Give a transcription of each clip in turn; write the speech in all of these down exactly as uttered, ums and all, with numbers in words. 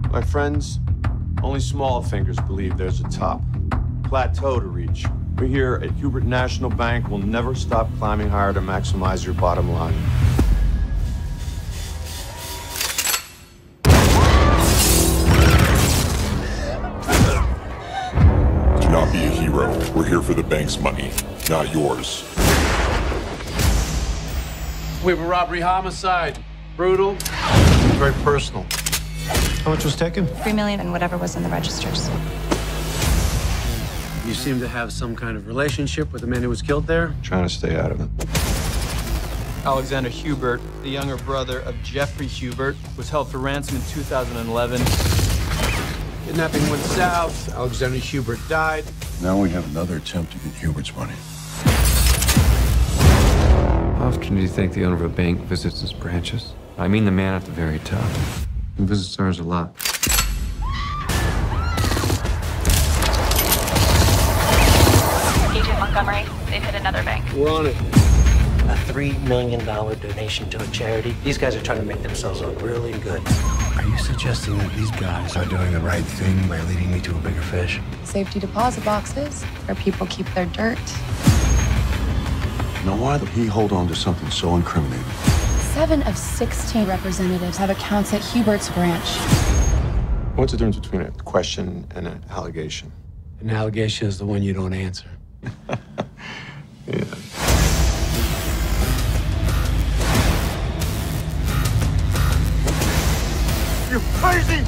My friends, only small fingers believe there's a top. Plateau to reach. We here at Hubert National Bank will never stop climbing higher to maximize your bottom line. Do not be a hero. We're here for the bank's money, not yours. We have a robbery homicide. Brutal. Very personal. How much was taken? Three million and whatever was in the registers. You seem to have some kind of relationship with the man who was killed there? Trying to stay out of it. Alexander Hubert, the younger brother of Jeffrey Hubert, was held for ransom in two thousand eleven. Kidnapping went south. Alexander Hubert died. Now we have another attempt to get Hubert's money. How often do you think the owner of a bank visits his branches? I mean the man at the very top. He visits ours a lot. Agent Montgomery, they've hit another bank. We're on it. A three million dollar donation to a charity. These guys are trying to make themselves look really good. Are you suggesting that these guys are doing the right thing by leading me to a bigger fish? Safety deposit boxes, where people keep their dirt. Now, why would he hold on to something so incriminating? Seven of sixteen representatives have accounts at Hubert's branch. What's the difference between a question and an allegation? An allegation is the one you don't answer. Yeah. You're crazy!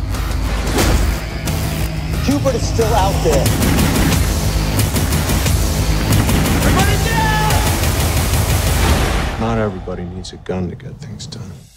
Hubert is still out there. Not everybody needs a gun to get things done.